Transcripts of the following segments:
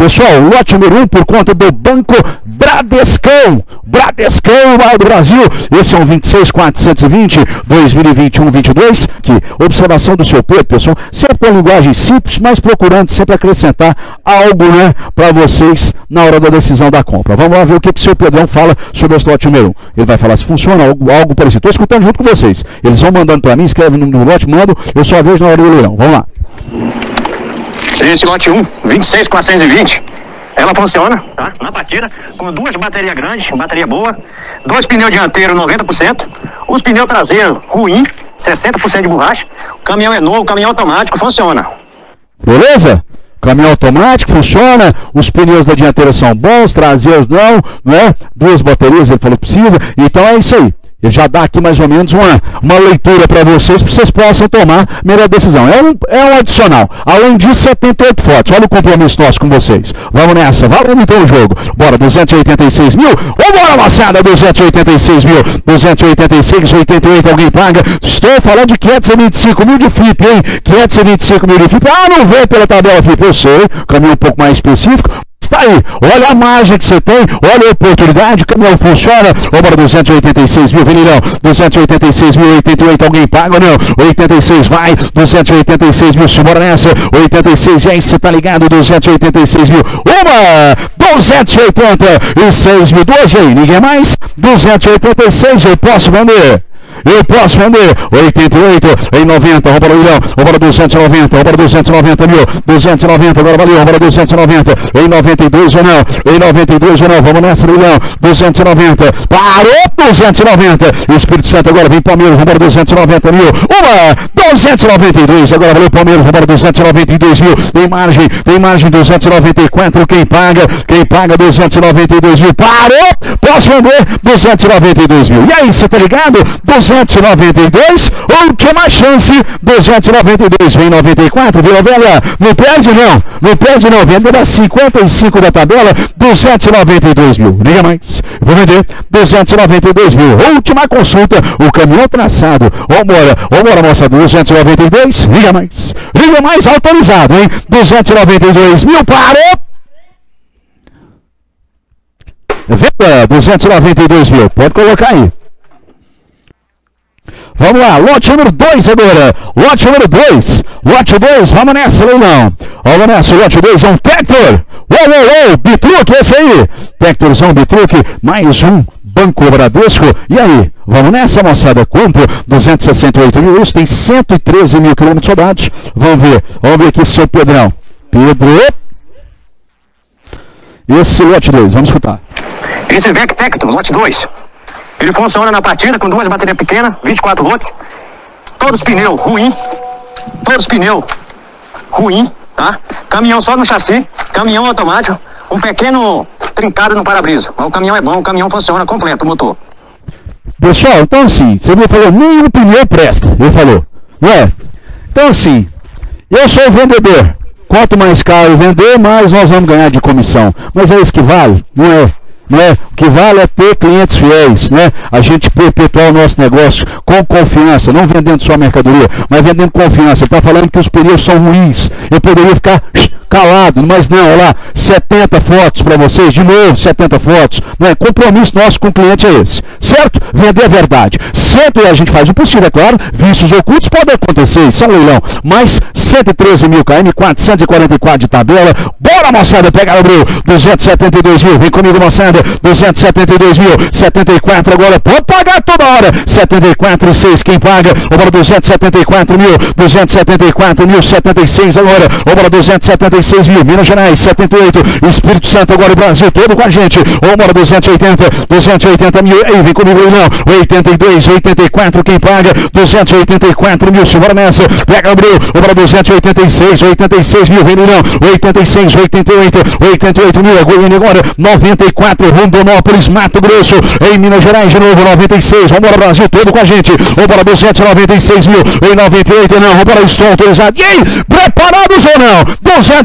Pessoal, lote número 1 por conta do Banco Bradescão. Bradescão, Maior do Brasil. Esse é um 26420, 2021-22. Que observação do seu Pedro, pessoal. Sempre com linguagem simples, mas procurando sempre acrescentar algo, né, para vocês na hora da decisão da compra. Vamos lá ver o que o seu Pedrão fala sobre esse lote número 1. Ele vai falar se funciona, algo parecido. Estou escutando junto com vocês. Eles vão mandando para mim, escreve no lote, mando. Eu só vejo na hora do leilão. Vamos lá. Esse lote 1, 26420, ela funciona, tá? Na batida, com duas baterias grandes, bateria boa, dois pneus dianteiros 90%, os pneus traseiros ruim, 60% de borracha, o caminhão é novo, o caminhão automático, funciona. Beleza? Caminhão automático, funciona, os pneus da dianteira são bons, traseiros não, né? Duas baterias, ele falou que precisa, então é isso aí. Ele já dá aqui mais ou menos uma leitura para vocês possam tomar a melhor decisão. É um adicional. Além disso, 78 fotos. Olha o compromisso nosso com vocês. Vamos nessa. Valendo então o jogo. Bora, 286 mil. Ou bora, moçada, 286 mil. 286, 88, alguém paga. Estou falando de 525 mil de flip, hein? 525 mil de flip. Ah, não veio pela tabela flip, eu sei. Caminho um pouco mais específico. Está aí, olha a margem que você tem, olha a oportunidade, o caminhão funciona. Bora, 286 mil, Venilão, 286 mil, 88, alguém paga ou não? 86, vai, 286 mil, simbora nessa, 86, e aí você tá ligado, 286 mil, 286 mil, 12 aí, ninguém mais, 286, eu posso vender. Eu posso vender 88 em 90, rouba o leilão, rouba 290, rouba 290 mil, 290, agora valeu, rouba 290, em 92 ou não, em 92 ou não, vamos nessa leilão, 290, parou 290, Espírito Santo agora vem Palmeiras, rouba 290 mil, 292, agora valeu Palmeiras, rouba 292 mil, tem margem 294, quem paga 292 mil, parou, posso vender 292 mil, e aí, você tá ligado? 292, última chance, 292, vem 94, Vila Velha, não perde não, vender a 55 da tabela, 292 mil, liga mais, vou vender 292 mil, última consulta, o caminhão traçado, vambora moçada, 292, liga mais, autorizado, hein, 292 mil, parou, venda, 292 mil, pode colocar aí. Vamos lá, lote número 2 agora, lote 2, vamos nessa, leilão, vamos nessa, lote 2 é um Tractor, Bitruque, esse aí, Tractorzão Bitruque, mais um Banco Bradesco, e aí, vamos nessa, moçada, quanto? 268 mil, isso tem 113 mil quilômetros rodados, vamos ver aqui, seu Pedrão, esse lote 2, vamos escutar. Esse VEC Tractor, lote 2. Ele funciona na partida com duas baterias pequenas, 24 volts. Todos os pneus ruim, tá? Caminhão só no chassi, caminhão automático, um pequeno trincado no para-brisa. Mas o caminhão é bom, o caminhão funciona completo, o motor. Pessoal, então assim, você me falou, nenhum pneu presta, ele falou, não é? Então assim, eu sou o vendedor. Quanto mais caro vender, mais nós vamos ganhar de comissão. Mas é isso que vale? Não é? O que vale é ter clientes fiéis, né? A gente perpetuar o nosso negócio com confiança, não vendendo só mercadoria, mas vendendo confiança. Ele está falando que os pneus são ruins. Eu poderia ficar calado, mas não, olha lá, 70 fotos para vocês, de novo 70 fotos, né? Compromisso nosso com o cliente é esse, certo? Vender a verdade. Sempre a gente faz o possível, é claro, vícios ocultos podem acontecer, isso é um leilão, mas 113 mil km, 444 de tabela, bora moçada, pega o Bril, 272 mil, vem comigo moçada, 272 mil, 74 agora, pode pagar toda hora, 74,6, quem paga, agora 274 mil, 274 mil, 76 agora, agora 276 mil, Minas Gerais, 78, Espírito Santo agora, o Brasil todo com a gente, agora 280 mil, aí vem comigo não, 82, 84, quem paga, 284 mil, simbora nessa, pega o Bril, agora 286 mil, vem não, 86, 88 mil, Goiânia agora, 94, Rondonópolis, Mato Grosso, em Minas Gerais de novo, 96, vambora Brasil todo com a gente, vambora 296 mil, em 98 não, vambora, estou autorizado, e aí, preparados ou não? 296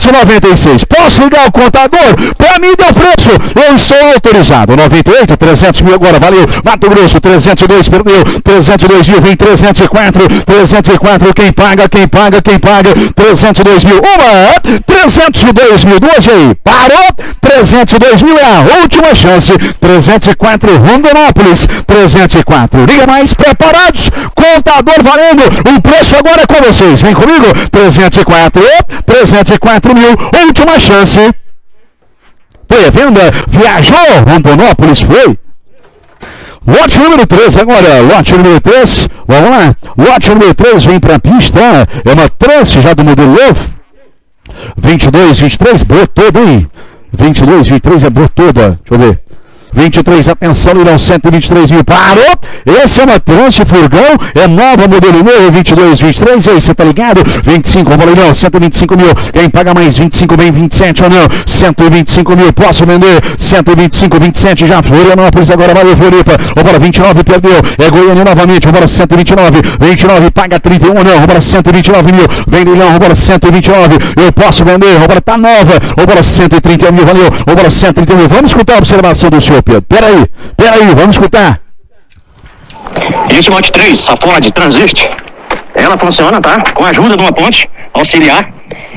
396. Posso ligar o contador? Para mim deu preço. Eu estou autorizado. 98, 300 mil agora, valeu. Mato Grosso, 302, perdeu. 302 mil, vem 304. 304, quem paga, quem paga, quem paga. 302 mil, uma. 302 mil, duas aí. Parou. 302 mil é a última chance. 304, Rondonópolis. 304. Liga mais, preparados. Contador valendo. O preço agora é com vocês. Vem comigo. 304. 304 mil. Última chance. Foi a venda. Viajou. Rondonópolis foi. Lote número 3 agora, lote número 3, vamos lá, lote número 3 vem para a pista, é uma trance já do modelo novo, 22, 23, boa toda, hein, 22, 23 é boa toda, deixa eu ver, 23, atenção, leilão, 123 mil, parou, essa é uma trance furgão, é nova, modelo novo, 22, 23, aí, você tá ligado, 25, vamos leilão, 125 mil, quem paga mais, 25, vem 27 ou não, 125 mil, posso vender, 125, 27, já, Florianópolis, agora valeu, Floripa, vambora, 29, perdeu, é Goiânia novamente, vambora, 129, 29, paga 31 ou não, vambora, 129 mil, vem leilão, vambora, 129, eu posso vender, vambora, tá nova, vambora, 130 mil, valeu, vambora, 130 mil, vamos escutar a observação do senhor Pedro. Peraí, vamos escutar. Isso, lote 3, a Ford Transist. Ela funciona, tá? Com a ajuda de uma ponte auxiliar.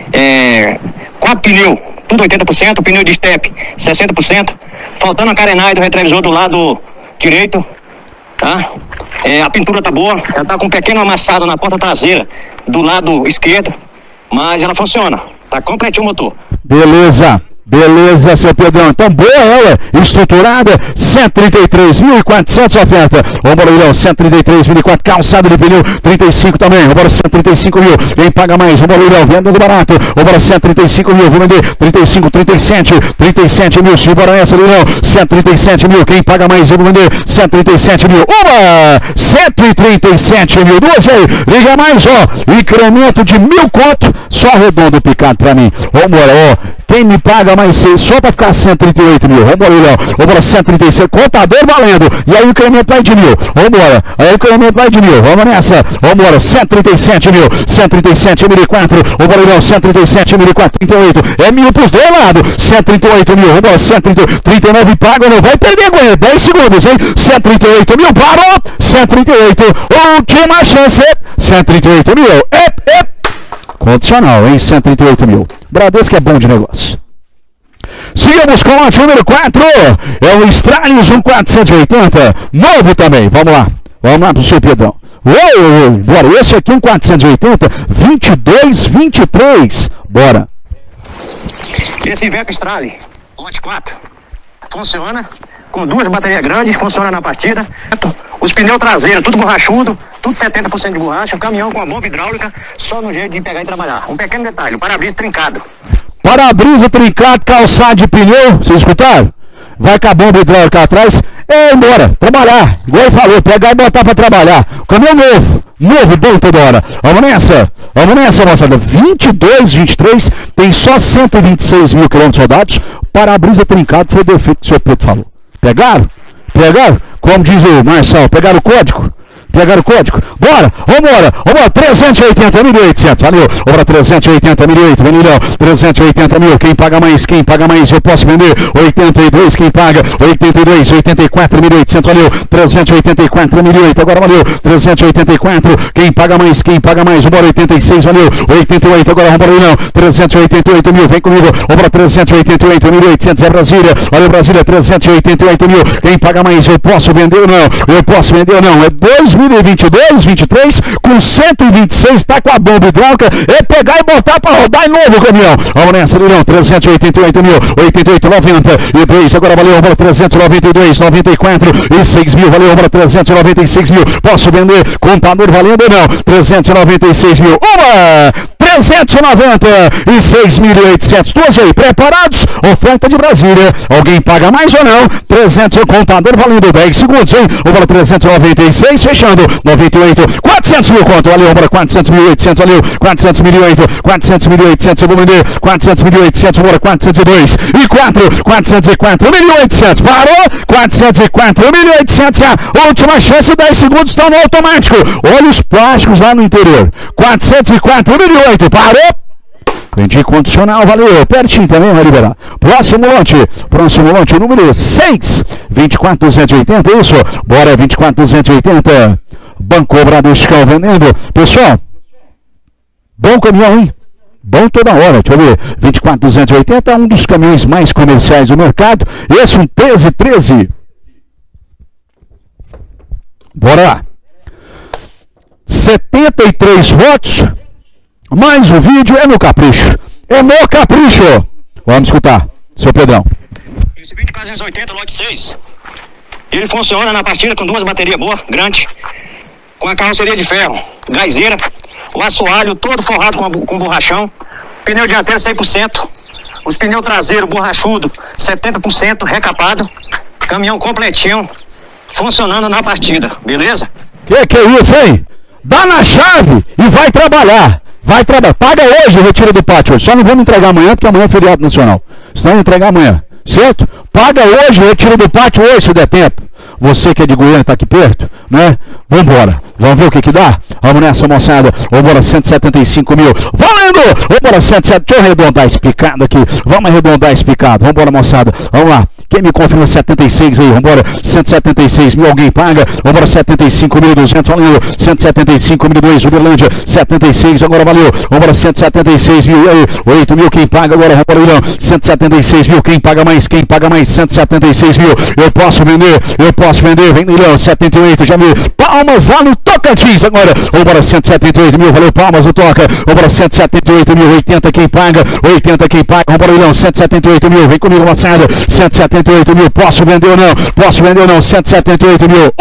4 pneus, tudo 80%, pneu de step 60%. Faltando a carenagem do retrovisor do lado direito, tá? A pintura tá boa, ela tá com um pequeno amassado na porta traseira do lado esquerdo, mas ela funciona, tá completinho o motor. Beleza, seu Pedrão. Então, boa ela, estruturada, 133.400 oferta. Vamos leilão, 133.400, calçado de pneu, 35 também. Vamos 135 mil, quem paga mais? Vamos leilão, venda do barato. Vamos 135 mil, vou vender 35, 37 mil, simbora essa leilão, 137 mil, quem paga mais? Eu vou vender 137 mil, uma, 137 mil, duas aí, liga mais, ó, incremento de 1.000 conto, só arredondo picado pra mim. Vamos ó. Quem me paga mais 6 só para ficar 138 mil? Vambora, Léo. Vambora, 136. Contador valendo. E aí o incremento vai de 1.000. Vambora. Aí o incremento vai de 1.000. Vamos nessa. Vambora. 137 mil. 137 mil e 4. Vambora, Léo. 137 mil e 4. 38. É 1.000 pros dois lados. 138 mil. Vambora. 139 paga. Não vai perder agora. 10 segundos, hein? 138 mil. Parou. 138. Última chance. 138 mil. Condicional, hein? 138 mil. Bradesco é bom de negócio. Sigamos com o lote número 4. É o Stralis 1480. Novo também. Vamos lá pro seu Pedrão. Bora. Esse aqui é um 480. 22, 23. Bora. Esse Iveco Stralis, lote 4. Funciona com 2 baterias grandes. Funciona na partida. Os pneus traseiros, tudo borrachudo. Tudo 70% de borracha, caminhão com a bomba hidráulica, só no jeito de pegar e trabalhar. Um pequeno detalhe, o para-brisa trincado. Para-brisa trincado, calçado de pneu, vocês escutaram? Vai com a bomba hidráulica atrás, embora, trabalhar. Igual ele falou, pegar e botar para trabalhar. O caminhão novo, bom toda hora. Vamos nessa, moçada. 22, 23, tem só 126 mil quilômetros rodados. Para-brisa trincado foi o defeito que o senhor Pedro falou. Pegaram? Como diz o Marçal, pegaram o código? Bora, vambora, 380.800, valeu, bora, 380.800, valeu, 380 mil, quem paga mais, eu posso vender, 82, quem paga, 82, 84.800, valeu, 384.800, agora valeu, 384, quem paga mais, bora, 86, valeu, 88, agora vambora, não, 388 mil, vem comigo, bora, 388.800, é Brasília, valeu, Brasília, 388 mil, quem paga mais, eu posso vender ou não, é 2022, 23, com 126, tá com a bomba hidráulica, é pegar e botar pra rodar em novo o caminhão. Vamos nessa, leilão, 388 mil, 88, 92, agora valeu, vamos 392, 94 e 6 mil, valeu, vamos 396 mil, posso vender, contador valendo ou não, 396 mil, 396.800, duas aí, preparados, oferta de Brasília, alguém paga mais ou não, 300, o contador valendo 10 segundos, hein, vamos 396, fechando, 98, 400 mil conto, valeu, bora, 400.800, valeu, 400.800, eu vou vender, 400.800, bora, 402, e 404.800, parou, 404.800, a última chance, 10 segundos, estão no automático, olha os plásticos lá no interior, 404.800, parou, Vendi condicional, valeu. Pertinho também, vai liberar. Próximo lote número 6. 24.280, isso. Bora, 24.280. Banco Bradescão vendendo. Pessoal, bom caminhão, hein? Bom toda hora, deixa eu ver. 24.280, um dos caminhões mais comerciais do mercado. Esse um 1313. Bora lá. 73 votos. Mais um vídeo é no capricho. É no capricho. Vamos escutar, seu Pedrão. Esse 24.280, lote 6. Ele funciona na partida com duas baterias boas, grandes, com a carroceria de ferro, gazeira, o assoalho todo forrado com borrachão, pneu dianteiro 100%, os pneus traseiros borrachudo 70% recapado, caminhão completinho, funcionando na partida, beleza? Que é isso, hein? Dá na chave e vai trabalhar. Vai trabalhar. Paga hoje o retiro do pátio. Só não vamos entregar amanhã, porque amanhã é feriado nacional. Senão vamos entregar amanhã. Certo? Paga hoje o retiro do pátio hoje, se der tempo. Você que é de Goiânia, está aqui perto, né? Vambora. Vamos ver o que dá? Vamos nessa, moçada. Vambora, 175 mil. Valendo! Vambora, 170. Deixa eu arredondar esse picado aqui. Vamos arredondar esse picado. Vambora, moçada. Vamos lá. Quem me confirma 76 aí? Vambora, 176 mil. Alguém paga? Vambora, 75.200. Valendo. 175.002. Uberlândia, 76. Agora valeu. Vambora, 176 mil. E aí? 8 mil. Quem paga agora? Vambora, Leilão. 176 mil. Quem paga mais? Quem paga mais? 176 mil. Eu posso vender. Vem, Leilão. 78. Já me. Palmas lá no Tocantins agora. Vambora, 178 mil. Valeu, Palmas no Toca. Vambora, 178 mil. 80 quem paga. 80 quem paga. Vambora, Leilão. 178 mil. Vem comigo, moçada. 178 mil. Posso vender ou não? 178 mil.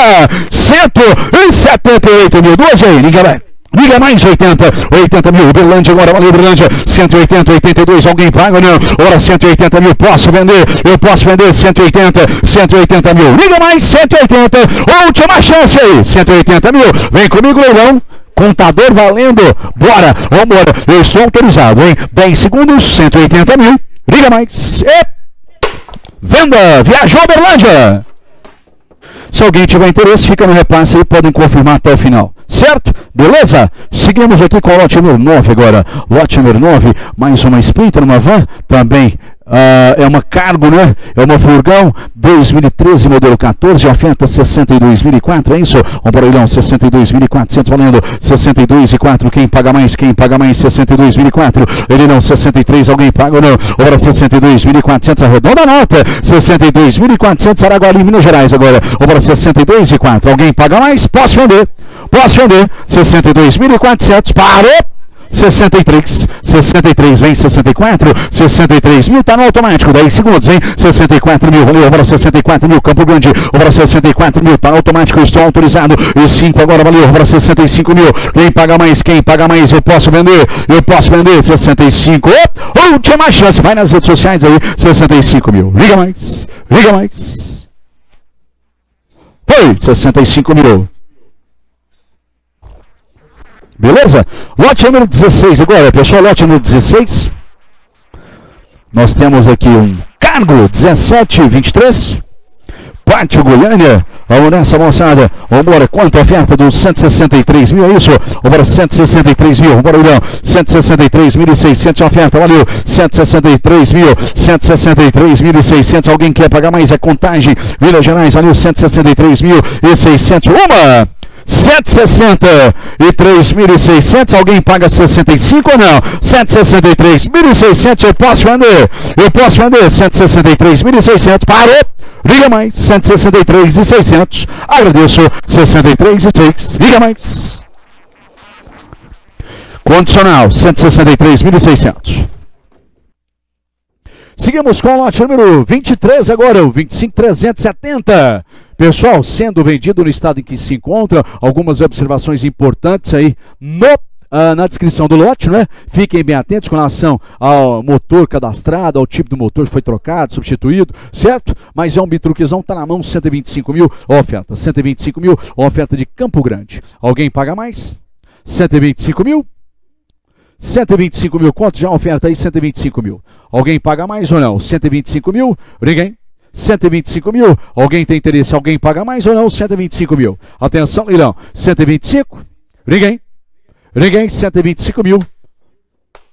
178 mil. Duas aí. Ninguém vai. Liga mais 80 mil, Uberlândia agora, valeu Uberlândia, 180, 82, alguém paga ou não? Ora, 180 mil, posso vender, eu posso vender, 180 mil, liga mais 180, última chance aí, 180 mil, vem comigo, leilão. Contador valendo, bora, vambora, eu estou autorizado, hein? 10 segundos, 180 mil, liga mais, venda, viajou Uberlândia. Se alguém tiver interesse, fica no repasse aí, podem confirmar até o final. Certo? Beleza? Seguimos aqui com o lote número 9 agora. Lote número 9, mais uma Sprinter, uma van, também é uma cargo, né? É uma furgão, 2013, modelo 14, oferta 62.004, é isso? Um barulhão, 62.400, valendo 62.400, quem paga mais? 62.400, ele não, 63, alguém paga ou não? Ora, 62.400, arredonda a nota, 62.400, Araguari, Minas Gerais agora, ora, 62.400, alguém paga mais? Posso vender, 62.400, parou! 63, vem 64, 63 mil, tá no automático, 10 segundos, hein? 64 mil, valeu, agora 64 mil, Campo Grande, agora 64 mil, tá no automático, estou autorizado, e 5 agora, valeu, agora 65 mil, quem paga mais, eu posso vender, 65, última chance, vai nas redes sociais aí, 65 mil, liga mais, foi, 65 mil. Beleza? Lote número 16 agora, pessoal, lote número 16. Nós temos aqui um cargo 1723. Pátio Goiânia. Vamos nessa, moçada. Vambora, quanta oferta dos 163 mil, é isso? Vambora, 163 mil. Vambora, William. 163.600 oferta, valeu. 163.600. Alguém quer pagar mais? É Contagem. Minas Gerais, valeu. 163.600. Uma! 163.600, alguém paga 65 ou não? 163.600, eu posso vender, 163.600, parou, liga mais, 163.600, agradeço, 63.600, liga mais, condicional, 163.600. Seguimos com o lote número 23 agora, o 25.370. Pessoal, sendo vendido no estado em que se encontra, algumas observações importantes aí na descrição do lote, né? Fiquem bem atentos com relação ao motor cadastrado, ao tipo do motor que foi trocado, substituído, certo? Mas é um bitruquezão, tá na mão, 125 mil, oferta, 125 mil, oferta de Campo Grande. Alguém paga mais? 125 mil? 125 mil, quanto já oferta aí? 125 mil. Alguém paga mais ou não? 125 mil, ninguém? 125 mil, alguém tem interesse, alguém paga mais ou não? 125 mil, atenção, leilão, 125, ninguém, 125 mil,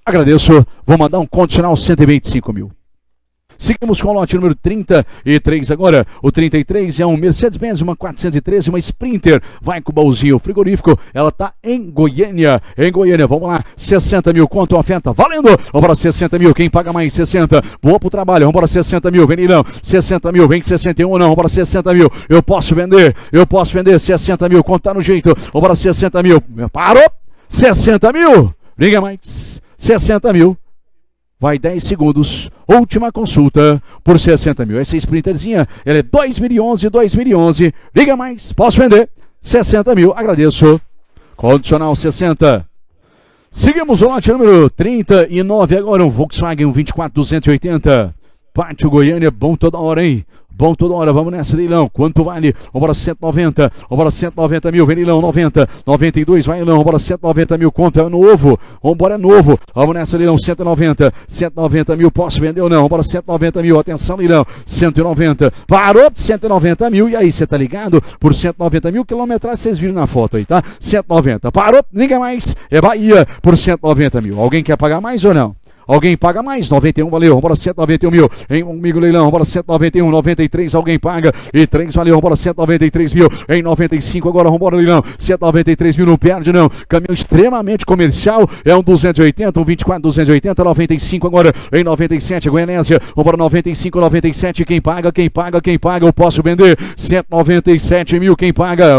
Agradeço. Vou mandar um condicional 125 mil. Seguimos com o lote número 33 agora. O 33 é um Mercedes-Benz, uma 413, uma Sprinter. Vai com o baúzinho frigorífico. Ela tá em Goiânia. Em Goiânia, vamos lá. 60 mil, conta, oferta, valendo. Vamos para 60 mil, quem paga mais? 60. Boa pro trabalho, vamos para 60 mil, vem Nilão. 60 mil, vem 61 não, vamos para 60 mil. Eu posso vender 60 mil, conta no jeito. Vamos para 60 mil. Parou. 60 mil. Liga mais. 60 mil. Vai 10 segundos, última consulta por 60 mil. Essa Sprinterzinha, ela é 2011, liga mais, posso vender, 60 mil, agradeço. Condicional 60. Seguimos o lote número 39, agora um Volkswagen 24280. Pátio Goiânia, bom toda hora, hein? Bom toda hora, vamos nessa, leilão. Quanto vale? Vamos para 190. Vamos para 190 mil, vem leilão, 90. 92, vai leilão, vamos para 190 mil, conto, é novo. Vamos embora, é novo. Vamos nessa, leilão, 190. 190 mil, posso vender ou não? Vamos para 190 mil, atenção, leilão. 190. Parou, 190 mil, e aí, você tá ligado? Por 190 mil, quilometragem, vocês viram na foto aí, tá? 190. Parou, liga mais. É Bahia por 190 mil. Alguém quer pagar mais ou não? Alguém paga mais? 91, valeu, vamos para 191 mil. Em comigo, leilão, vamos para 191, 93, alguém paga. E 3, valeu, vamos para 193 mil. Em 95, agora vamos para leilão. 193 mil, não perde não. Caminhão extremamente comercial, é um 280, um 24, 280, 95 agora. Em 97, Goianésia, vamos para 95, 97, quem paga, eu posso vender. 197 mil, quem paga?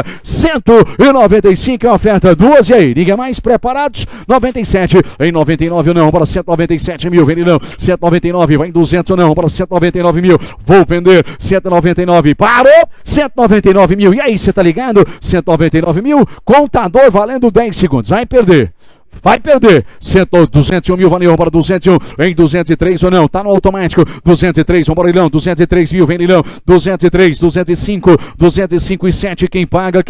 195 é a oferta, duas, e aí, liga mais, preparados? 97, em 99 não, para 197 mil, vende não, 199, vai em 200 não, para 199 mil, vou vender, 199, parou, 199 mil, e aí, você tá ligado? 199 mil, contador valendo 10 segundos, vai perder. 201 mil, valeu, para 201, em 203 ou não, tá no automático, 203, vamos para leilão, 203 mil, vem leilão, 203, 205, 205 e 7, quem paga,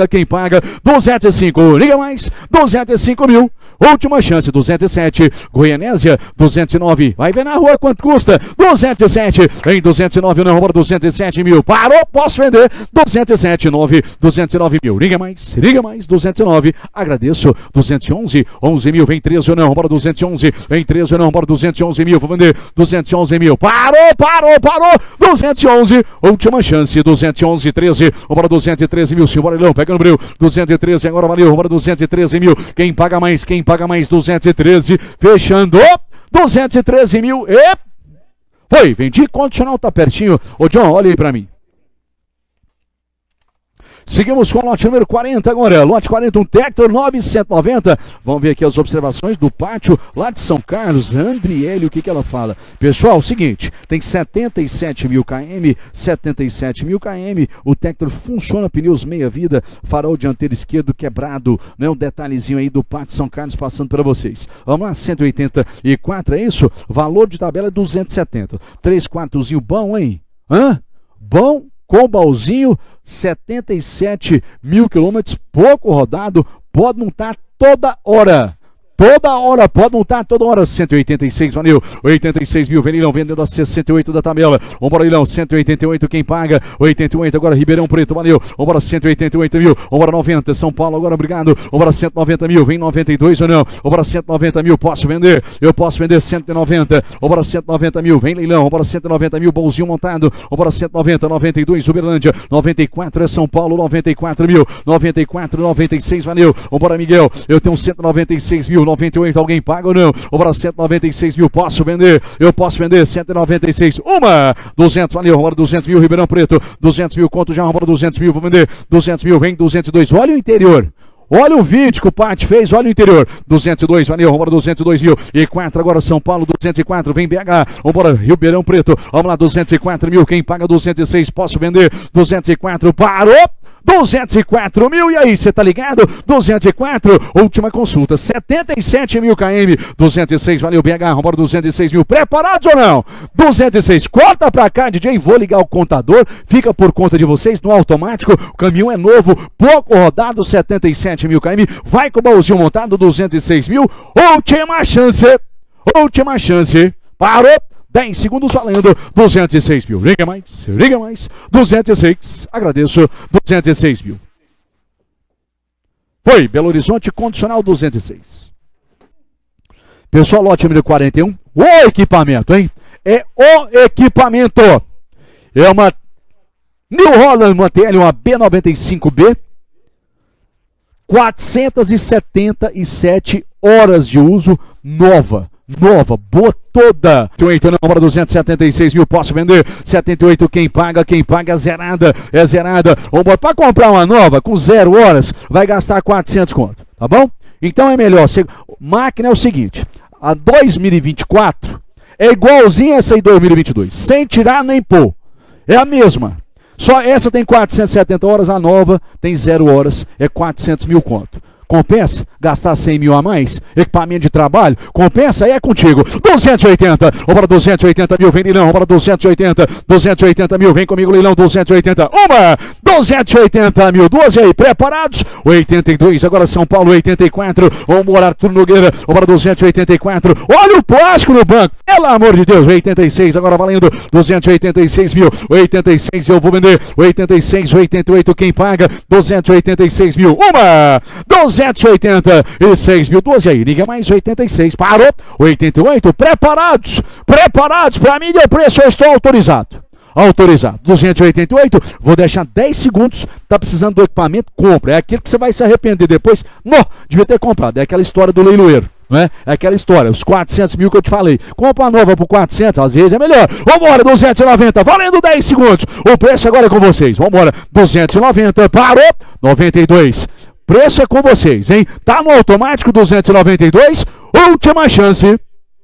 205, liga mais, 205 mil, última chance, 207, Goianésia, 209, vai ver na rua quanto custa, 207, em 209 não, para 207 mil, parou, posso vender, 207, 209 mil, liga mais, 209, agradeço, 211, 11 mil, vem 13 ou não, para 211, vem 13 ou não, para 211 mil, vou vender, 211 mil, parou, 211, última chance, 211, 13, para 213 mil, simbora leilão, pega no breu, 213, agora valeu, para 213 mil, quem paga mais, 213, fechando, 213 mil, e foi, vendi, condicional tá pertinho, ô John, olha aí pra mim. Seguimos com o lote número 40 agora, lote 40, um Tector 990, vamos ver aqui as observações do pátio lá de São Carlos, Andriele, o que ela fala? Pessoal, o seguinte, tem 77 mil km, o Tector funciona, pneus meia vida, farol dianteiro esquerdo quebrado, né? Um detalhezinho aí do pátio São Carlos passando para vocês. Vamos lá, 184, é isso? Valor de tabela é 270, 3 quartozinho bom, hein? Bom? Com baúzinho, 77 mil quilômetros, pouco rodado, pode montar toda hora, pode montar toda hora, 186, valeu, 86 mil, Venilão, vendendo a 68 da tabela, vamos para Leilão, 188, quem paga, 88, agora Ribeirão Preto, valeu, vamos para 188 mil, vamos para 90, São Paulo, agora obrigado, vamos para 190 mil, vem 92 ou não, vamos para 190 mil, posso vender, eu posso vender 190, vamos para 190 mil, vem Leilão, vamos para 190 mil, bolzinho montado, vamos para 190, 92, Uberlândia, 94 é São Paulo, 94 mil, 94, 96, valeu, vamos para Miguel, eu tenho 196 mil, 98, alguém paga ou não? Vou para 196 mil, posso vender? Eu posso vender, 196, 200, valeu, agora 200 mil, Ribeirão Preto, 200 mil, conto já, agora 200 mil, vou vender, 200 mil, vem 202, olha o interior. Olha o vídeo que o Pati fez, olha o interior, 202, valeu, vamos para 202 mil, e 4 agora São Paulo, 204, vem BH, vamos para Ribeirão Preto, vamos lá, 204 mil, quem paga 206, posso vender, 204, parou, 204 mil, e aí, você tá ligado? 204, última consulta, 77 mil km, 206, valeu BH, vamos para 206 mil, preparados ou não? 206, corta pra cá, DJ, vou ligar o contador, fica por conta de vocês, no automático, o caminhão é novo, pouco rodado, 77 mil km, vai com o baúzinho montado, 206 mil, última chance, parou, 10 segundos valendo, 206 mil, liga mais, 206, agradeço, 206 mil. Foi, Belo Horizonte, condicional 206. Pessoal, lote número 41, o equipamento, hein? É o equipamento. É uma New Holland, uma TL, uma B95B. 477 horas de uso, nova, boa toda. 78 não, para 276 mil, posso vender. 78, quem paga é zerada, Vamos para comprar uma nova com 0 horas, vai gastar 400 conto, tá bom? Então é melhor, máquina é o seguinte, a 2024 é igualzinha essa aí 2022, sem tirar nem pôr, é a mesma. Só essa tem 470 horas, a nova tem 0 horas, é 400 mil conto. Compensa gastar 100 mil a mais? Equipamento de trabalho? Compensa? Aí é contigo. 280. Vamos para 280 mil. Vem, leilão. Vamos para 280. 280 mil. Vem comigo, leilão. 280. 280 mil. 12 aí. Preparados? 82. Agora São Paulo, 84. Vamos morar Arthur Nogueira. Vamos para 284. Olha o plástico no banco. Pelo amor de Deus. 86. Agora valendo 286 mil. 86 eu vou vender. 86, 88. Quem paga? 286 mil. 286 mil, 12 aí, liga mais 86, parou, 88, preparados para mim deu preço, eu estou autorizado, 288, vou deixar 10 segundos, tá precisando do equipamento, compra, é aquilo que você vai se arrepender depois, devia ter comprado, é aquela história do leiloeiro. É aquela história, os 400 mil que eu te falei. Compra uma nova por 400, às vezes é melhor. Vambora, 290, valendo 10 segundos. O preço agora é com vocês. Vambora, 290, parou, 92. Preço é com vocês, hein? Tá no automático, 292. Última chance,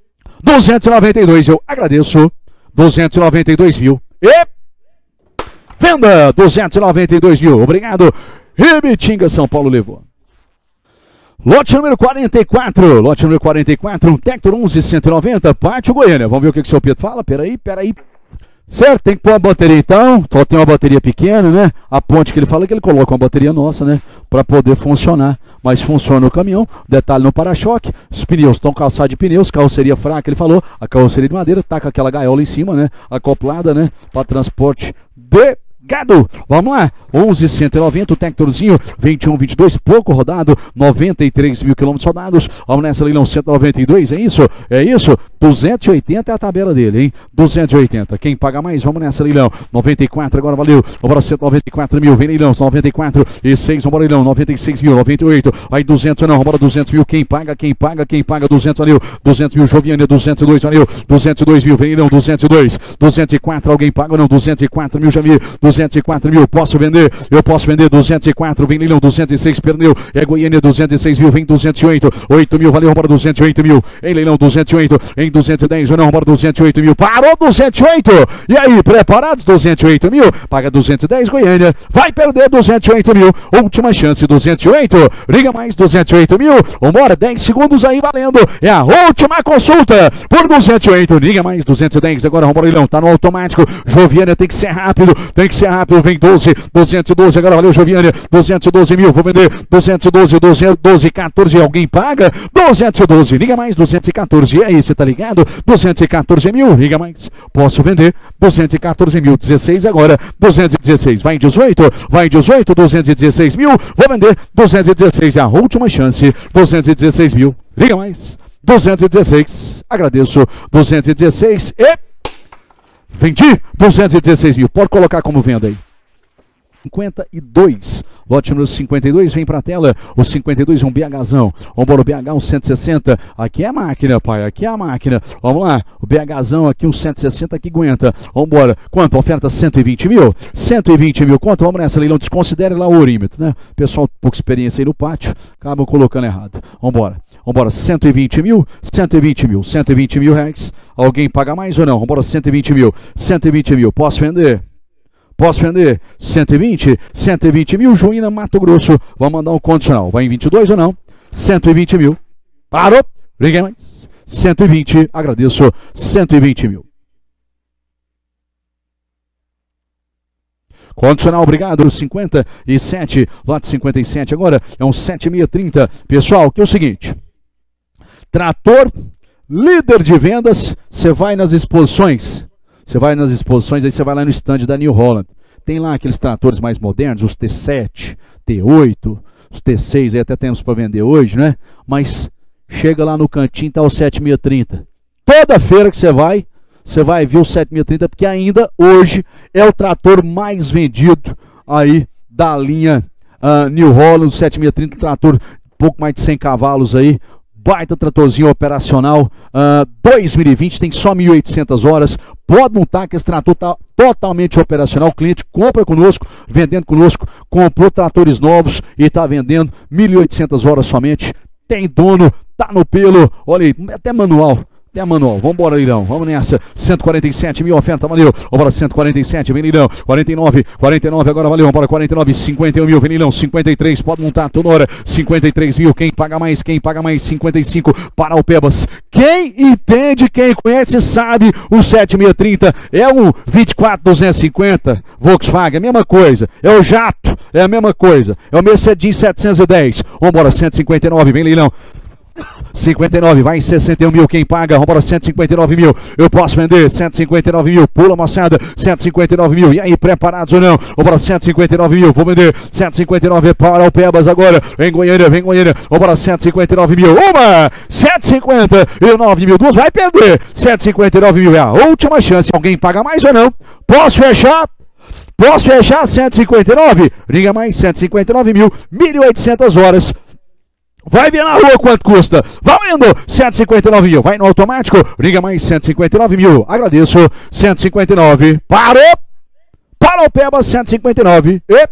292. Eu agradeço, 292 mil. E venda, 292 mil. Obrigado. Ibitinga, São Paulo levou. Lote número 44, um Tector 11.190, Pátio Goiânia. Vamos ver o que o seu Pedro fala, peraí. Certo, tem que pôr a bateria então, só tem uma bateria pequena, né? A ponte que ele fala é que ele coloca uma bateria nossa, né? Para poder funcionar, mas funciona o caminhão, detalhe no para-choque, os pneus estão calçados de pneus, carroceria fraca, ele falou, a carroceria de madeira, tá com aquela gaiola em cima, né? Acoplada, né? Para transporte de gado. Vamos lá, 11.190, o Tectorzinho, 21, 22, pouco rodado, 93 mil quilômetros rodados. Vamos nessa, leilão, 192, é isso? 280 é a tabela dele, hein? 280, quem paga mais? Vamos nessa, leilão, 94, agora valeu, vamos 194 mil, vem leilão, 94 e 6, vamos leilão, 96 mil, 98, aí 200 não, vamos 200 mil, quem paga, 200 valeu, 200 mil, Joviânia, 202 valeu, 202 mil, vem leilão, 202, 204, alguém paga ou não, 204 mil, Jamir, 204 mil, posso vender, eu posso vender, 204, vem leilão, 206, perdeu, é Goiânia, 206 mil, vem 208, 8 mil, valeu, para 208 mil, em leilão, 208, em 210, ou não, para 208 mil, parou 208, e aí, preparados, 208 mil, paga 210, Goiânia, vai perder 208 mil, última chance, 208, liga mais, 208 mil, vambora, 10 segundos aí, valendo, é a última consulta, por 208, liga mais, 210, agora vambora, leilão, tá no automático, Joviânia tem que ser rápido, vem 12, 212, agora valeu, Joviânia, 212 mil, vou vender, 212, 212, 14, alguém paga, 212, liga mais, 214, e aí, você tá ligado, 214 mil, liga mais, posso vender, 214 mil, 16 agora, 216, vai em 18, 216 mil, vou vender, 216, é a última chance, 216 mil, liga mais, 216, agradeço, 216 e vendi 216 mil, pode colocar como venda aí. 52, lote número 52, vem pra tela, o 52, um BHzão, vambora o BH, um 160, aqui é a máquina, pai, aqui é a máquina, vamos lá, o BHzão aqui, um 160 que aguenta, vambora, quanto? Oferta 120 mil, 120 mil, quanto? Vamos nessa, leilão, desconsidere lá o orímetro, né? Pessoal, pouca experiência aí no pátio, acabam colocando errado, vambora, 120 mil, 120 mil reais, alguém paga mais ou não? Vambora, 120 mil, posso vender? 120 mil, Juína, Mato Grosso, vamos mandar um condicional, vai em 22 ou não? 120 mil, parou, liga mais, 120, agradeço, 120 mil. Condicional, obrigado, 57, lote 57, agora é um 7630, pessoal, que é o seguinte, trator, líder de vendas, você vai nas exposições, aí você vai lá no stand da New Holland. Tem lá aqueles tratores mais modernos, os T7, T8, os T6, aí até temos para vender hoje, né? Mas chega lá no cantinho, tá o 7630. Toda feira que você vai ver o 7630, porque ainda hoje é o trator mais vendido aí da linha New Holland, 7630, um trator pouco mais de 100 cavalos aí, baita tratorzinho operacional, 2020, tem só 1.800 horas, pode montar que esse trator está totalmente operacional, o cliente compra conosco, vendendo conosco, comprou tratores novos e está vendendo 1.800 horas somente, tem dono, tá no pelo, olha aí, até manual. Vamos embora, Leilão, vamos nessa, 147 mil, oferta, valeu, vambora, 147, vem Leilão, 49, agora valeu, vambora, 49, 51 mil, vem Leilão, 53, pode montar toda hora, 53 mil, quem paga mais, 55, para o Pebas, quem entende, quem conhece, sabe, o 7630 é um 24250, Volkswagen, a mesma coisa, é o Jato, é a mesma coisa, é o Mercedes 710, vambora, 159, vem Leilão, 59, vai em 61 mil, quem paga, vambora, 159 mil, eu posso vender, 159 mil, pula moçada, 159 mil, e aí, preparados ou não, vambora, 159 mil, vou vender, 159 para o Pebas agora, vem Goiânia, vambora, 159 mil, uma, 159 mil, duas, vai perder, 159 mil, é a última chance, alguém paga mais ou não, posso fechar? 159? Liga mais, 159 mil, 1.800 horas. Vai ver na rua quanto custa. Valendo 159 mil. Vai no automático. Liga mais 159 mil. Agradeço. 159. Parou. Para o Pebas 159. E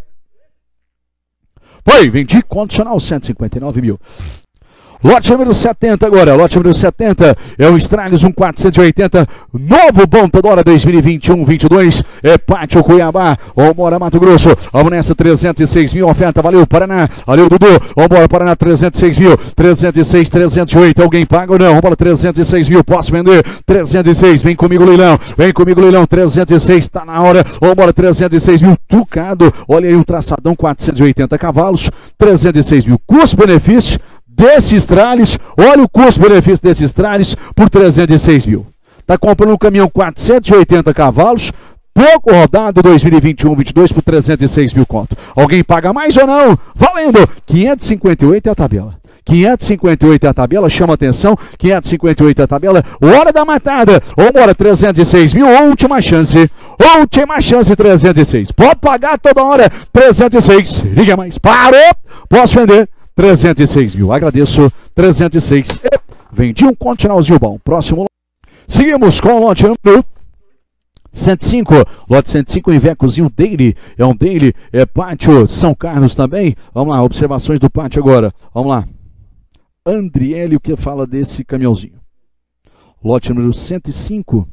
foi. Vendi condicional 159 mil. Lote número 70 agora, lote número 70 é o Stralis 1480, novo bom toda hora 2021-22, é Pátio Cuiabá, vambora Mato Grosso, vamos nessa 306 mil, oferta, valeu Paraná, valeu Dudu, vambora Paraná 306 mil, 306, 308, alguém paga ou não, vambora 306 mil, posso vender, 306, vem comigo Leilão, 306, tá na hora, vambora 306 mil, tucado, olha aí um traçadão 480 cavalos, 306 mil, custo-benefício, desse Stralis, olha o custo-benefício desse Stralis por 306 mil. Está comprando um caminhão 480 cavalos, pouco rodado 2021-22 por 306 mil conto. Alguém paga mais ou não? Valendo! 558 é a tabela. 558 é a tabela, chama atenção, 558 é a tabela, hora da matada, vambora, 306 mil, última chance 306, pode pagar toda hora, 306, liga mais, parou, posso vender, 306 mil, agradeço, 306, vendi um continualzinho bom, próximo, seguimos com o lote número 105, lote 105, Ivecozinho Daily, é um Daily, é pátio São Carlos também, vamos lá, observações do pátio agora, vamos lá, Andriele, o que fala desse caminhãozinho, lote número 105,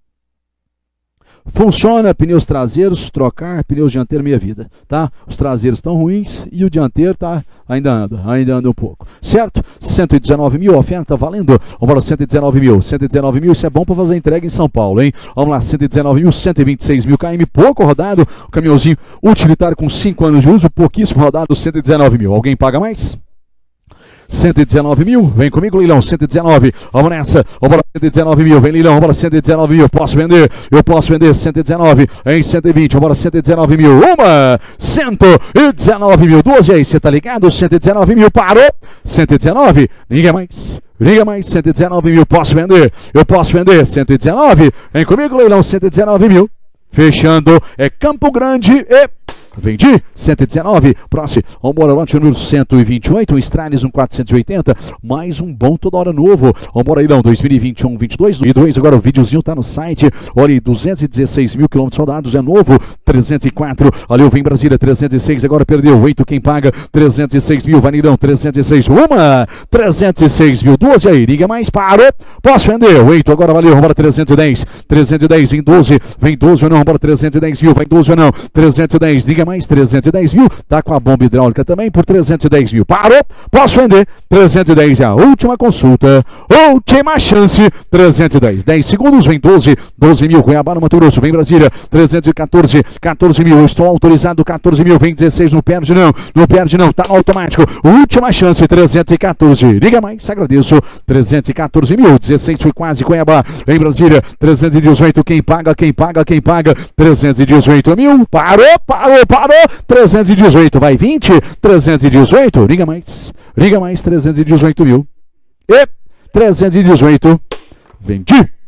funciona, pneus traseiros, trocar, pneus dianteiros meia vida, tá? Os traseiros estão ruins e o dianteiro tá, ainda anda um pouco, certo? 119 mil, oferta valendo, vamos lá, 119 mil, isso é bom para fazer entrega em São Paulo, hein? Vamos lá, 119 mil, 126 mil km, pouco rodado, o caminhãozinho utilitário com 5 anos de uso, pouquíssimo rodado, 119 mil, alguém paga mais? 119 mil, vem comigo Leilão, 119, vamos nessa, vamos lá, 119 mil, vem Leilão, vamos lá, 119 mil, eu posso vender, 119, em 120, vamos lá, 119 mil, uma, 119 mil, duas, e aí, você tá ligado, 119 mil, parou, 119, liga mais, 119 mil, eu posso vender, 119, vem comigo Leilão, 119 mil, fechando, é Campo Grande e... vendi, 119, próximo, vambora, lote número 128, um Stralis 1480, mais um bom toda hora novo, vambora Leilão, 2021-22, agora o videozinho tá no site, olha aí, 216 mil quilômetros rodados, é novo, 304, olha, vem Brasília, 306, agora perdeu, 8, quem paga, 306 mil, vai Leilão, 306, uma, 306 mil, duas, e aí, liga mais, parou, posso vender, 8, agora valeu, vambora, 310, vem 12 ou não, vambora, 310 mil, vai 12 ou não, 310, liga mais, 310 mil, tá com a bomba hidráulica também por 310 mil, parou, posso vender, 310 é a última consulta, última chance, 310, 10 segundos, vem 12 mil, Cuiabá no Mato Grosso, vem Brasília, 314, 14 mil, eu estou autorizado, 14 mil, vem 16, não perde não, tá no automático, última chance, 314, liga mais, agradeço, 314 mil, 16 foi quase, Cuiabá, vem Brasília, 318, quem paga, 318 mil, parou, 318, vai 20, 318, liga mais, 318 mil, 318. Vendi.